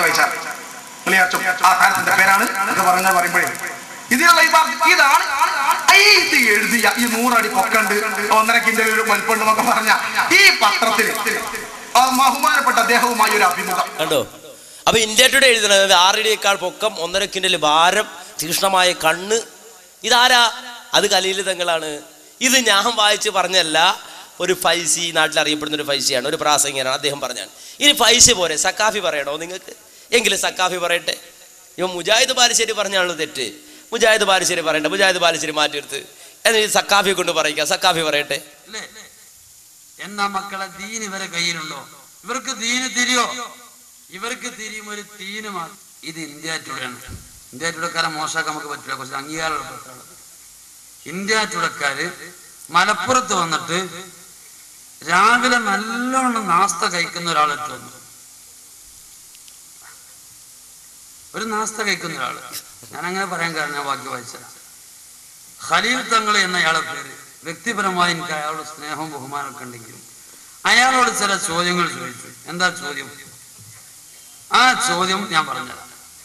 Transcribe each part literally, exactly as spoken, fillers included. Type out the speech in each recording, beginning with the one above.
വായിച്ചാൽ ആ താരത്തിന്റെ പേരാണ് എന്ന് പറഞ്ഞാൽ പറയുമ്പോഴേ ഇതിനുള്ള ഇതാണ് ഇത് എഴുതിയ ഈ നൂറടി പൊക്കണ്ട് ഒന്നര കിൻഡൽ വലിപ്പുണ്ട് എന്നൊക്കെ പറഞ്ഞ ഈ പത്രത്തിൽ ബഹുമാനപ്പെട്ട അദ്ദേഹവുമായി ഒരു അഭിമുഖം കണ്ടോ. അപ്പൊ ഇന്ത്യ ടുഡേ എഴുതുന്നത് ആറടിയേക്കാൾ പൊക്കം, ഒന്നര കിൻഡൽ ഭാരം, തീക്ഷ്ണമായ കണ്ണ്. ഇതാരാ? അത് ഖലീൽ തങ്ങളാണ്. ഇത് ഞാൻ വായിച്ച് പറഞ്ഞല്ല, ഒരു ഫൈസി, നാട്ടിൽ അറിയപ്പെടുന്ന ഒരു ഫൈസിയാണ്, ഒരു പ്രാസംഗികനാണ്. അദ്ദേഹം പറഞ്ഞാണ്. ഇനി ഫൈസി പോരെ, സക്കാഫി പറയണോ നിങ്ങൾക്ക്? എങ്കിലും സക്കാഫി പറയട്ടെ. ഇവ മുജാഹിദ് ബാലുശ്ശേരി പറഞ്ഞാണല്ലോ തെറ്റ്. മുജാഹിദ് ബാലുശ്ശേരി പറയണ്ട, മുജാഹിദ് ബാലുശ്ശേരി മാറ്റിയെടുത്ത് എന്നിട്ട് സക്കാഫി കൊണ്ട് പറയിക്കാം. സക്കാഫി പറയട്ടെ. എന്നാ മക്കളെ ദീൻ ഇവരെ കയ്യിലുണ്ടോ? ഇവർക്ക് ദീന് തിരിയോ? ഇവർക്ക് തിരിയും ഒരു തീന് മാത്രം. ഇത് ഇന്ത്യ ടുഡേയാണ്. ഇന്ത്യ ടുഡേക്കാരെ മോശമാക്കാൻ നമുക്ക് പറ്റില്ല, കുറച്ച് അംഗീകാരമുള്ള ഇന്ത്യ ടുഡേക്കാര് മലപ്പുറത്ത് വന്നിട്ട് രാവിലെ നല്ലോണം നാസ്ത കഴിക്കുന്ന ഒരാളിട്ട് വന്നു. ഒരു നാസ്ത കഴിക്കുന്ന ഒരാള്, ഞാൻ അങ്ങനെ പറയാൻ കാരണം ഞാൻ ബാക്കി വായിച്ച ഖലീൽ തങ്ങൾ എന്നയാളെ പേര്. വ്യക്തിപരമായി എനിക്ക് അയാളോട് സ്നേഹവും ബഹുമാനമൊക്കെ ഉണ്ടെങ്കിലും അയാളോട് ചില ചോദ്യങ്ങൾ ചോദിച്ചു. എന്താ ചോദ്യം? ആ ചോദ്യം ഞാൻ പറഞ്ഞത്,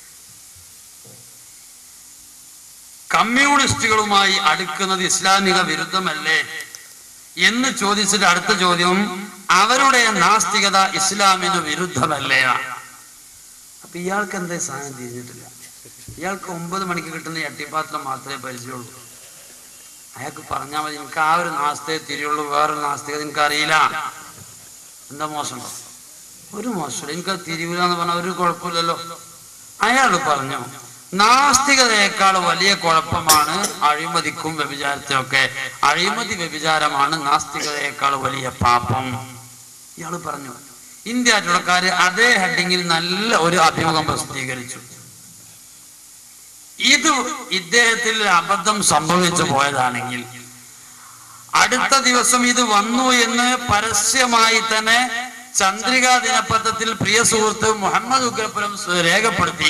കമ്മ്യൂണിസ്റ്റുകളുമായി അടുക്കുന്നത് ഇസ്ലാമിക വിരുദ്ധമല്ലേ എന്ന് ചോദിച്ചിട്ട് അടുത്ത ചോദ്യം, അവരുടെ നാസ്തികത ഇസ്ലാമിന് വിരുദ്ധമല്ലേ? അപ്പൊ ഇയാൾക്ക് എന്താ സാധനം തിരിഞ്ഞിട്ടില്ല. ഇയാൾക്ക് ഒമ്പത് മണിക്ക് കിട്ടുന്ന ചട്ടിപ്പാത്രം മാത്രമേ പരിചയമുള്ളൂ. അയാൾക്ക് പറഞ്ഞാൽ മതി, എനിക്ക് ആ ഒരു നാസ്തയെ തിരിയുള്ളൂ, വേറൊരു നാസ്തികത എനിക്ക് അറിയില്ല. എന്താ മോശമുണ്ടോ? ഒരു മോശമില്ല. എനിക്കത് തിരിവില്ല എന്ന് പറഞ്ഞാൽ ഒരു കുഴപ്പമില്ലല്ലോ. അയാൾ പറഞ്ഞു, നാസ്തികതയേക്കാൾ വലിയ കുഴപ്പമാണ് അഴിമതിക്കും വ്യഭിചാരത്തിനൊക്കെ. അഴിമതി വ്യഭിചാരമാണ് നാസ്തികതയേക്കാൾ വലിയ പാപം. ഇയാള് പറഞ്ഞു. ഇന്ത്യ ടുഡേക്കാര് അതേ ഹെഡിങ്ങിൽ നല്ല ഒരു അഭിമുഖം പ്രസിദ്ധീകരിച്ചു. ഇത് ഇദ്ദേഹത്തിൽ അബദ്ധം സംഭവിച്ചു പോയതാണെങ്കിൽ അടുത്ത ദിവസം ഇത് വന്നു എന്ന് പരസ്യമായി തന്നെ ചന്ദ്രിക ദിനപത്രത്തിൽ പ്രിയ സുഹൃത്ത് മുഹമ്മദ് ഉഗ്രപുരം രേഖപ്പെടുത്തി.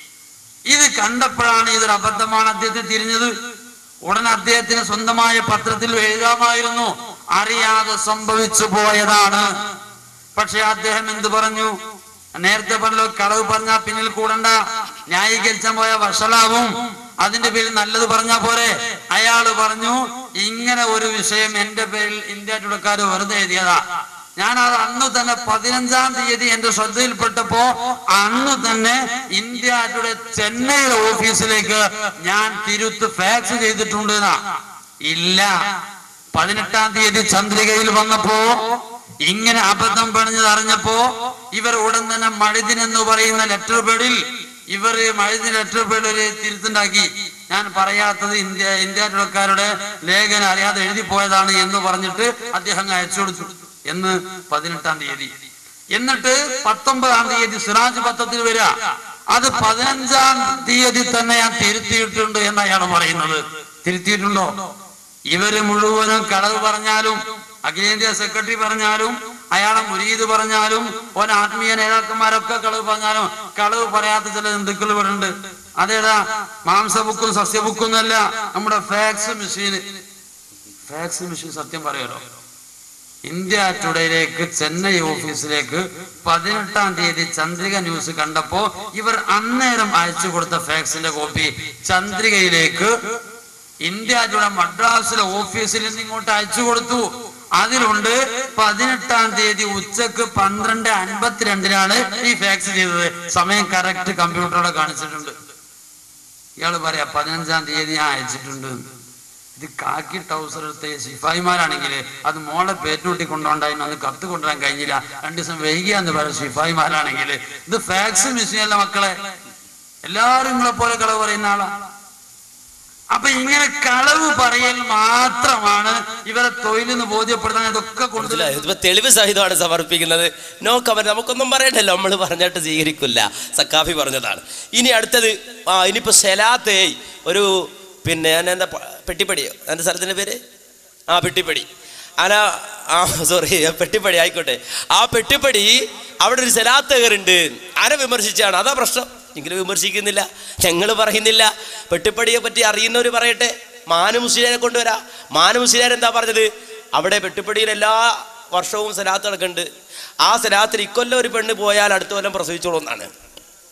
ഇത് കണ്ടപ്പോഴാണ് ഇതൊരു അബദ്ധമാണ് അദ്ദേഹത്തിന് തിരിഞ്ഞത്. ഉടനെ അദ്ദേഹത്തിന് സ്വന്തമായ പത്രത്തിൽ എഴുതാമായിരുന്നു, അറിയാതെ സംഭവിച്ചു പോയതാണ്. പക്ഷെ അദ്ദേഹം എന്ത് പറഞ്ഞു? നേരത്തെ പറഞ്ഞല്ലോ, കളവ് പറഞ്ഞാൽ പിന്നിൽ കൂടണ്ട, ന്യായീകരിച്ചാൻ പോയ വഷളാവും, അതിന്റെ പേരിൽ നല്ലത് പറഞ്ഞാ പോരെ. അയാള് പറഞ്ഞു, ഇങ്ങനെ ഒരു വിഷയം എന്റെ പേരിൽ ഇന്ത്യ ടുഡേക്കാര് വെറുതെ എഴുതിയതാ. ഞാനത് അന്ന് തന്നെ പതിനഞ്ചാം തീയതി എന്റെ ശ്രദ്ധയിൽപ്പെട്ടപ്പോ അന്ന് തന്നെ ഇന്ത്യ ടുഡേ ചെന്നൈയിലെ ഓഫീസിലേക്ക് ഞാൻ തിരുത്ത് ഫാക്സ് ചെയ്തിട്ടുണ്ട്. ഇല്ല, പതിനെട്ടാം തീയതി ചന്ദ്രികയിൽ വന്നപ്പോ ഇങ്ങനെ അബദ്ധം പണിഞ്ഞത് അറിഞ്ഞപ്പോ ഇവർ ഉടൻ തന്നെ മഴുദിൻ എന്ന് പറയുന്ന ലെറ്റർ പേഡിൽ ഇവർ മഴുദിൻ ലെറ്റർ പേഡിൽ ഒരു തിരുത്തുണ്ടാക്കി. ഞാൻ പറയാത്തത് ഇന്ത്യ ഇന്ത്യ ടുഡേക്കാരുടെ ലേഖനം അറിയാതെ എഴുതി പോയതാണ് എന്ന് പറഞ്ഞിട്ട് അദ്ദേഹം അയച്ചു കൊടുത്തു എന്ന് പതിനെട്ടാം തീയതി. എന്നിട്ട് പത്തൊമ്പതാം തീയതി സിറാജ് പത്രത്തിൽ വരിക, അത് പതിനഞ്ചാം തീയതി തന്നെ ഞാൻ തിരുത്തിയിട്ടുണ്ട് എന്ന് അയാൾ പറയുന്നത്. തിരുത്തിയിട്ടുണ്ടോ? ഇവര് മുഴുവനും കളവ് പറഞ്ഞാലും, അഖിലേന്ത്യാ സെക്രട്ടറി പറഞ്ഞാലും, അയാളെ മുരീദ് പറഞ്ഞാലും, ഓൻ ആത്മീയ നേതാക്കന്മാരൊക്കെ കളവ് പറഞ്ഞാലും, കളവ് പറയാത്ത ചില ഹിന്ദുക്കൾ ഇവിടെ ഉണ്ട്. അതേതാ? മാംസ ബുക്കും സസ്യ ബുക്കും എന്നല്ല, നമ്മുടെ ഫാക്സ് മെഷീന്. ഫാക്സ് മെഷീൻ സത്യം പറയുമല്ലോ. ഇന്ത്യ ടുഡേയിലേക്ക് ചെന്നൈ ഓഫീസിലേക്ക് പതിനെട്ടാം തീയതി ചന്ദ്രിക ന്യൂസ് കണ്ടപ്പോ ഇവർ അന്നേരം അയച്ചു കൊടുത്ത ഫാക്സിന്റെ കോപ്പി ചന്ദ്രികയിലേക്ക് ഇന്ത്യ ടുഡേ മദ്രാസിലെ ഓഫീസിൽ നിന്ന് ഇങ്ങോട്ട് അയച്ചു കൊടുത്തു. അതിലുണ്ട് പതിനെട്ടാം തീയതി ഉച്ചക്ക് പന്ത്രണ്ട് അൻപത്തിരണ്ടിനാണ് ഈ ഫാക്സ് ചെയ്തത്. സമയം കറക്റ്റ് കമ്പ്യൂട്ടറോടെ കാണിച്ചിട്ടുണ്ട്. ഇയാള് പറയാ പതിനഞ്ചാം തീയതി ഞാൻ അയച്ചിട്ടുണ്ട്. ഇത് കാക്കി ടൗസർ എടുത്ത ശിഫായിമാരാണെങ്കിൽ അത് മോളെ പേറ്റൂട്ടി കൊണ്ടുപോണ്ടായിരുന്നു, അത് കത്ത് കൊണ്ടുവരാൻ കഴിഞ്ഞില്ല, രണ്ടു ദിവസം വൈകിയാന്ന് പറയാം ശിഫായിമാരാണെങ്കിൽ. ഇത് ഫാക്സ് മെഷീനല്ല മക്കളെ. എല്ലാവരും നിങ്ങളെ പോലെ കളവ് പറയുന്ന ആളാ. അപ്പൊ ഇങ്ങനെ കളവ് പറയൽ മാത്രമാണ് ഇവരെ തൊഴിലെന്ന് ബോധ്യപ്പെടുത്താൻ ഇതൊക്കെ കൊണ്ടുവരുന്നത്. തെളിവ് സഹിതമാണ് സമർപ്പിക്കുന്നത്. No comment. നമുക്കൊന്നും പറയണ്ടല്ലോ, നമ്മൾ പറഞ്ഞിട്ട് സ്വീകരിക്കില്ല. സക്കാഫി പറഞ്ഞതാണ്. ഇനി അടുത്തത്, ആ ഇനിയിപ്പോ സെലാത്തേ ഒരു പിന്നെ ഞാൻ എന്താ പെട്ടിപ്പടിയോ എൻ്റെ സ്ഥലത്തിൻ്റെ പേര് ആ പെട്ടിപ്പടി അനാ ആ സോറി പെട്ടിപ്പടി ആയിക്കോട്ടെ. ആ പെട്ടിപ്പടി അവിടെ ഒരു സെലാത്തകരുണ്ട്. ആരെ വിമർശിച്ചാണ്, അതാ പ്രശ്നം. എങ്കിലും വിമർശിക്കുന്നില്ല, ഞങ്ങൾ പറയുന്നില്ല. പെട്ടിപ്പടിയെ പറ്റി അറിയുന്നവർ പറയട്ടെ. മാനു മുസ്ലിയാരെ കൊണ്ടുവരാ. മാനു മുസ്ലിയാർ എന്താ പറഞ്ഞത്? അവിടെ പെട്ടിപ്പടിയിൽ എല്ലാ വർഷവും സലാത്ത് നടക്കുന്നുണ്ട്. ആ സലാത്തിൽ ഇക്കൊല്ലം ഒരു പെണ്ണ് പോയാൽ അടുത്ത കൊല്ലം പ്രസവിച്ചോളൂ എന്നാണ്.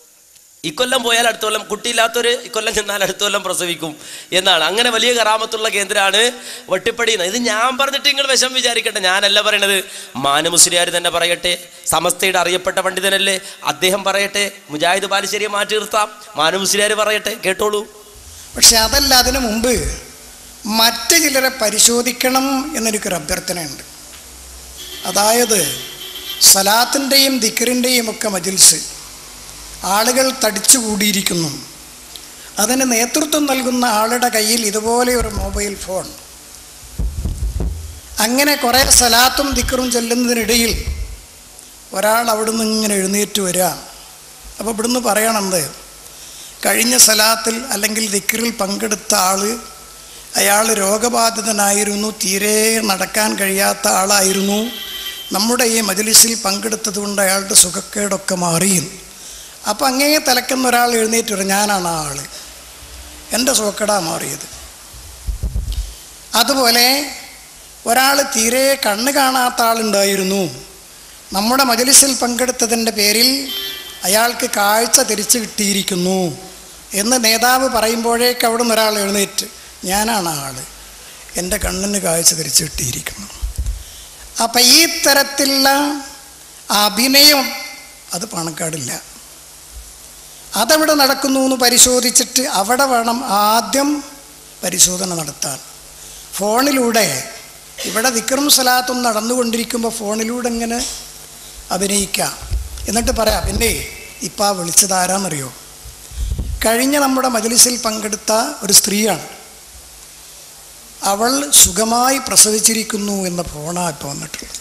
ഇക്കൊല്ലം പോയാൽ അടുത്ത കൊല്ലം, കുട്ടിയില്ലാത്തൊരു ഇക്കൊല്ലം ചെന്നാൽ അടുത്ത കൊല്ലം പ്രസവിക്കും എന്നാണ്. അങ്ങനെ വലിയ കറാമത്തുള്ള കേന്ദ്രമാണ് വട്ടിപ്പടി. ഇത് ഞാൻ പറഞ്ഞിട്ട് നിങ്ങൾ വിഷം വിചാരിക്കട്ടെ, ഞാനല്ല പറയണത്. മാനു മുസ്ലിയാർ തന്നെ പറയട്ടെ, സമസ്തയുടെ അറിയപ്പെട്ട പണ്ഡിതനല്ലേ, അദ്ദേഹം പറയട്ടെ. മുജാഹിദ് ബാലുശ്ശേരിയെ മാറ്റി നിർത്താം, മാനു മുസ്ലിയാർ പറയട്ടെ, കേട്ടോളൂ. പക്ഷെ അതല്ല, അതിനു മുമ്പ് മറ്റ് ചിലരെ പരിശോധിക്കണം എന്നെനിക്കൊരു അഭ്യർത്ഥനയുണ്ട്. അതായത് സലാത്തിൻ്റെയും ദിക്റിൻ്റെയും ഒക്കെ മജ്‌ലിസ് ആളുകൾ തടിച്ചു കൂടിയിരിക്കുന്നു. അതിന് നേതൃത്വം നൽകുന്ന ആളുടെ കയ്യിൽ ഇതുപോലെ ഒരു മൊബൈൽ ഫോൺ. അങ്ങനെ കുറേ സലാത്തും ദിക്റും ചെല്ലുന്നതിനിടയിൽ ഒരാൾ അവിടുന്ന് ഇങ്ങനെ എഴുന്നേറ്റ് വരിക. അപ്പോൾ ഇവിടുന്ന് പറയണത്, കഴിഞ്ഞ സലാത്തിൽ അല്ലെങ്കിൽ ദിക്റിൽ പങ്കെടുത്ത ആൾ അയാൾ രോഗബാധിതനായിരുന്നു, തീരെ നടക്കാൻ കഴിയാത്ത ആളായിരുന്നു. നമ്മുടെ ഈ മജ്‌ലിസിൽ പങ്കെടുത്തത് കൊണ്ട് അയാളുടെ സുഖക്കേടൊക്കെ മാറിയും. അപ്പം അങ്ങേ തലക്കുന്ന ഒരാൾ എഴുന്നേറ്റ് വരും, ഞാനാണ് ആ ആൾ, എൻ്റെ സുഖക്കേടാ മാറിയത്. അതുപോലെ ഒരാൾ തീരെ കണ്ണ് കാണാത്ത ആളുണ്ടായിരുന്നു, നമ്മുടെ മജ്‌ലിസിൽ പങ്കെടുത്തതിൻ്റെ പേരിൽ അയാൾക്ക് കാഴ്ച തിരിച്ചു കിട്ടിയിരിക്കുന്നു എന്ന് നേതാവ് പറയുമ്പോഴേക്ക് അവിടെ നിന്ന് ഒരാൾ എഴുന്നേറ്റ്, ഞാനാണ് ആ ആൾ, എൻ്റെ കണ്ണിന് കാഴ്ച തിരിച്ചു കിട്ടിയിരിക്കുന്നു. അപ്പം ഈ തരത്തിലുള്ള അഭിനയം അത് പാണക്കാടില്ല. അതെവിടെ നടക്കുന്നു എന്ന് പരിശോധിച്ചിട്ട് അവിടെ വേണം ആദ്യം പരിശോധന നടത്താൻ. ഫോണിലൂടെ ഇവിടെ ദിക്റും സലാത്തും നടന്നുകൊണ്ടിരിക്കുമ്പോൾ ഫോണിലൂടെ ഇങ്ങനെ അഭിനയിക്കാം, എന്നിട്ട് പറയാം, പിന്നെ ഇപ്പം ആ വിളിച്ചത് ആരാന്നറിയോ, കഴിഞ്ഞ നമ്മുടെ മജ്‌ലിസിൽ പങ്കെടുത്ത ഒരു സ്ത്രീയാണ്, അവൾ സുഖമായി പ്രസവിച്ചിരിക്കുന്നു എന്ന ഫോണാണ് ഇപ്പോൾ വന്നിട്ടുള്ളത്.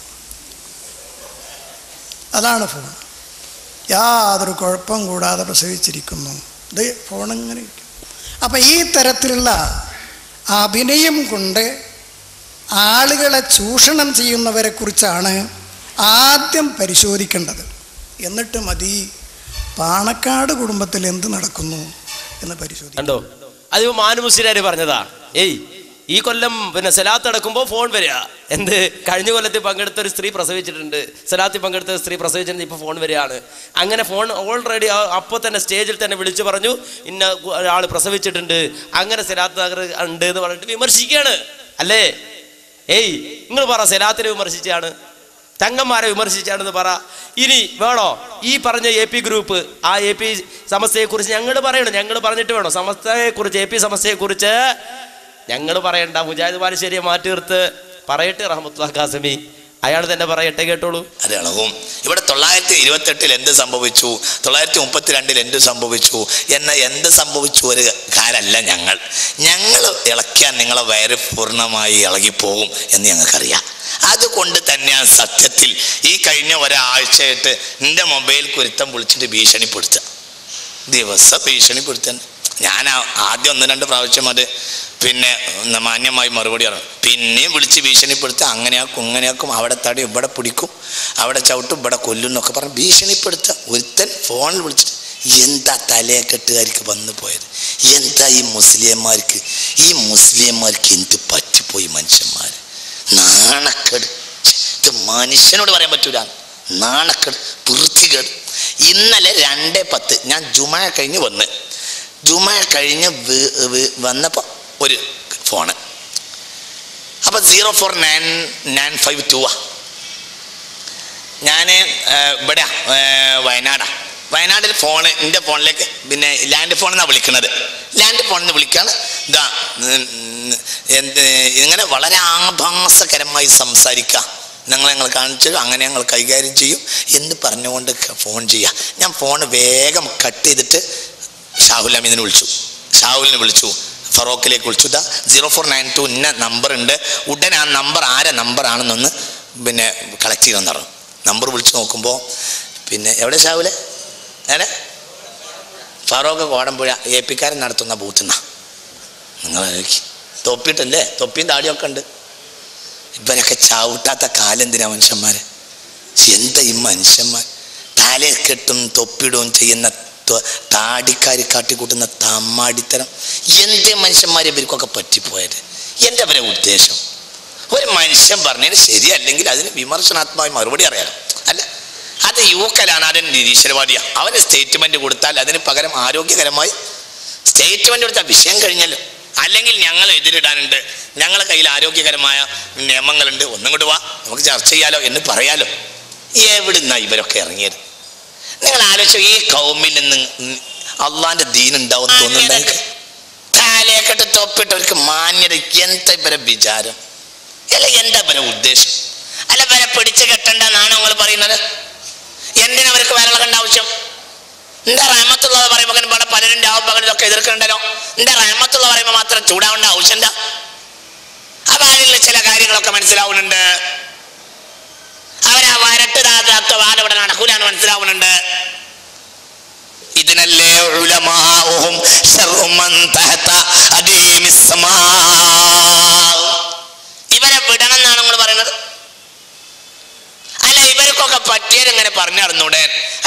അതാണ് ഫോൺ. യാതൊരു കുഴപ്പം കൂടാതെ പ്രസവിച്ചിരിക്കുന്നു. ഇത് ഫോണിങ്ങനെ ഇരിക്കും. അപ്പം ഈ തരത്തിലുള്ള അഭിനയം കൊണ്ട് ആളുകളെ ചൂഷണം ചെയ്യുന്നവരെ കുറിച്ചാണ് ആദ്യം പരിശോധിക്കേണ്ടത്. എന്നിട്ട് മതി പാണക്കാട് കുടുംബത്തിൽ എന്ത് നടക്കുന്നു എന്ന് പരിശോധിക്കും. കണ്ടോ, അത് മാനു മുസ്ലിയാർ പറഞ്ഞതാ. ഏയ് ഈ കൊല്ലം പിന്നെ സലാത്ത് അടക്കുമ്പോൾ ഫോൺ വരിക. എന്ത്, കഴിഞ്ഞ കൊല്ലത്തിൽ പങ്കെടുത്ത ഒരു സ്ത്രീ പ്രസവിച്ചിട്ടുണ്ട്, സലാത്തിൽ പങ്കെടുത്ത സ്ത്രീ പ്രസവിച്ചിട്ടുണ്ട്, ഇപ്പോൾ ഫോൺ വരികയാണ്. അങ്ങനെ ഫോൺ ഓൾറെഡി അപ്പോൾ തന്നെ സ്റ്റേജിൽ തന്നെ വിളിച്ചു പറഞ്ഞു, ഇന്ന ആൾ പ്രസവിച്ചിട്ടുണ്ട്, അങ്ങനെ സലാത്ത് നഗർ ഉണ്ട് എന്ന് പറഞ്ഞിട്ട് വിമർശിക്കുകയാണ് അല്ലേ. ഏയ് നിങ്ങൾ പറ, സലാത്തിനെ വിമർശിച്ചാണ്, തങ്ങന്മാരെ വിമർശിച്ചാണെന്ന് പറ. ഇനി വേണോ ഈ പറഞ്ഞ എ പി ഗ്രൂപ്പ്, ആ എ പി സമസ്തയെക്കുറിച്ച് ഞങ്ങൾ പറയണം, ഞങ്ങൾ പറഞ്ഞിട്ട് വേണോ സമസ്തയെക്കുറിച്ച്, എ പി സമസ്തയെക്കുറിച്ച് ഞങ്ങൾ പറയണ്ട. മുജാഹിദ് ബാലുശ്ശേരിയെ മാറ്റി നിർത്ത്, പറയട്ടെ റഹ്മത്തുള്ളാഹി ഖാസിമി, അയാൾ തന്നെ പറയട്ടെ, കേട്ടോളൂ. അരണവും ഇവിടെ തൊള്ളായിരത്തി ഇരുപത്തെട്ടിൽ എന്ത് സംഭവിച്ചു, തൊള്ളായിരത്തി മുപ്പത്തിരണ്ടിൽ എന്ത് സംഭവിച്ചു എന്ന എന്ത് സംഭവിച്ചു ഒരു കാലല്ല ഞങ്ങൾ. ഞങ്ങൾ ഇളക്കിയാൽ നിങ്ങളെ വയറ് പൂർണ്ണമായി ഇളകിപ്പോകും എന്ന് ഞങ്ങൾക്കറിയാം. അതുകൊണ്ട് തന്നെയാണ് സത്യത്തിൽ ഈ കഴിഞ്ഞ ഒരാഴ്ചയായിട്ട് എൻ്റെ മൊബൈൽ കുരുത്തം വിളിച്ചിട്ട് ഭീഷണിപ്പെടുത്തുക, ദിവസം ഭീഷണിപ്പെടുത്താൻ. ഞാൻ ആദ്യം ഒന്ന് രണ്ട് പ്രാവശ്യം അത് പിന്നെ മാന്യമായി മറുപടി പറഞ്ഞു, പിന്നെയും വിളിച്ച് ഭീഷണിപ്പെടുത്തുക, അങ്ങനെയാക്കും ഇങ്ങനെയാക്കും, അവിടെ തടി ഇവിടെ പിടിക്കും, അവിടെ ചവിട്ടും ഇവിടെ കൊല്ലും എന്നൊക്കെ പറഞ്ഞ് ഭീഷണിപ്പെടുത്തുക. ഒരുത്തൻ ഫോണിൽ വിളിച്ചിട്ട് എന്താ തലയെ കെട്ടുകാർക്ക് വന്നു പോയത്, എന്താ ഈ മുസ്ലിംമാർക്ക്, ഈ മുസ്ലിംമാർക്ക് എന്ത് പറ്റിപ്പോയി മനുഷ്യന്മാർ, നാണക്കേട്. ഇത് മനുഷ്യനോട് പറയാൻ പറ്റൂല, നാണക്കേട്, വൃത്തികേട്. ഇന്നലെ രണ്ടേ പത്ത് ഞാൻ ജുമാ കഴിഞ്ഞ് വന്ന്, ജുമാ കഴിഞ്ഞ് വന്നപ്പോൾ ഒരു ഫോണ്, അപ്പം zero four nine nine five two ആ. ഞാൻ ഇവിടെ വയനാടാ, വയനാട്ടിൽ ഫോണ് എൻ്റെ ഫോണിലേക്ക് പിന്നെ ലാൻഡ് ഫോണിൽ നിന്നാണ് വിളിക്കുന്നത്. ലാൻഡ് ഫോണിൽ നിന്ന് വിളിക്കുകയാണ്. ഇതാ എന്ത് ഇങ്ങനെ വളരെ ആഭാസകരമായി സംസാരിക്കുക, ഞങ്ങൾ ഞങ്ങൾ കാണിച്ചു, അങ്ങനെ ഞങ്ങൾ കൈകാര്യം ചെയ്യും എന്ന് പറഞ്ഞുകൊണ്ട് ഫോൺ ചെയ്യുക. ഞാൻ ഫോൺ വേഗം കട്ട് ചെയ്തിട്ട് ഷാഹുൽ അമീദിനെ വിളിച്ചു, ഷാഹുലിനെ വിളിച്ചു, ഫറോക്കിലേക്ക് വിളിച്ചു. ഇതാ സീറോ ഫോർ നയൻ ടു ഇന്ന നമ്പർ ഉണ്ട്, ഉടനെ ആ നമ്പർ ആരെ നമ്പറാണെന്നൊന്ന് പിന്നെ കളക്ട് ചെയ്യണമെന്ന് പറഞ്ഞു. നമ്പർ വിളിച്ച് നോക്കുമ്പോൾ പിന്നെ എവിടെ ഷാഹുലെ, ഏടെ ഫറോക്ക് കോടമ്പുഴ എ പിക്കാരൻ നടത്തുന്ന ബൂത്ത് നിന്നാ. നിങ്ങൾ തൊപ്പിയിട്ടല്ലേ, തൊപ്പിയും താടിയൊക്കെ ഉണ്ട്. ഇവരൊക്കെ ചവിട്ടാത്ത കാലെന്തിനാ മനുഷ്യന്മാരെ, എന്താ ഈ മനുഷ്യന്മാർ തലയെ കെട്ടും തൊപ്പിടുകയും ചെയ്യുന്ന താടിക്കാർ കാട്ടിക്കൂട്ടുന്ന തമ്മാടിത്തരം. എന്ത് മനുഷ്യന്മാരെ ഇവർക്കൊക്കെ പറ്റിപ്പോയത്. എൻ്റെ അവരെ ഉദ്ദേശം ഒരു മനുഷ്യൻ പറഞ്ഞതിന് ശരിയല്ലെങ്കിൽ അതിന് വിമർശനാത്മകമായി മറുപടി അറിയാലോ. അല്ല അത് യൂക്കലാണ്, അതിന് നിരീശ്വരവാദിയാണ്. അവന് സ്റ്റേറ്റ്മെന്റ് കൊടുത്താൽ അതിന് പകരം ആരോഗ്യകരമായി സ്റ്റേറ്റ്മെന്റ് കൊടുത്താൽ വിഷയം കഴിഞ്ഞല്ലോ. അല്ലെങ്കിൽ ഞങ്ങൾ എതിരിടാനുണ്ട്, ഞങ്ങളെ കയ്യിൽ ആരോഗ്യകരമായ നിയമങ്ങളുണ്ട്, ഒന്നും കൊണ്ട് വാ നമുക്ക് ചർച്ച ചെയ്യാലോ എന്ന് പറയാലോ. എവിടുന്നാ ഇവരൊക്കെ ഇറങ്ങിയത്? നിങ്ങൾ ആലോചിച്ചു, ഈ കൗമിൽ നിന്ന് അള്ളാന്റെ ദീൻ ഉണ്ടാവും തോന്നുന്നുണ്ട്. കാലേക്കെട്ട് തൊപ്പിട്ടവർക്ക് മാന്യത. എന്താ ഇവരെ വിചാരം? അല്ല എന്താ ഇവരെ ഉദ്ദേശം? അല്ല ഇവരെ പിടിച്ചു കെട്ടണ്ടെന്നാണ് നിങ്ങൾ പറയുന്നത്? എന്തിനാ അവർക്ക് വരളകണ്ട ആവശ്യം? എന്താ റഹ്മത്തുള്ളത് പറയുമ്പോൾ ഇവിടെ പലരും രാവും പകലും ഇതൊക്കെ എതിർക്കണ്ടല്ലോ. എന്താ റഹ്മത്തുള്ള പറയുമ്പോൾ മാത്രം ചൂടാവേണ്ട ആവശ്യം എന്താ? അപ്പൊ അതിലുള്ള ചില കാര്യങ്ങളൊക്കെ മനസ്സിലാവുന്നുണ്ട്. അവരാ വരട്ട് താത്ത വാദം ഇവിടെ നടക്കൂലാന്ന് മനസ്സിലാവുന്നുണ്ട്. ഇതിനല്ലേ ഉലമാഉഹും ശർറു മൻ തഹത അദീമിസ് സമാ. ഇവരെ വിടണം എന്നാണ് നിങ്ങൾ പറയുന്നത്? അല്ല ഇവർക്കൊക്കെ പറ്റിയത് ഇങ്ങനെ പറഞ്ഞു നടന്നൂടെ?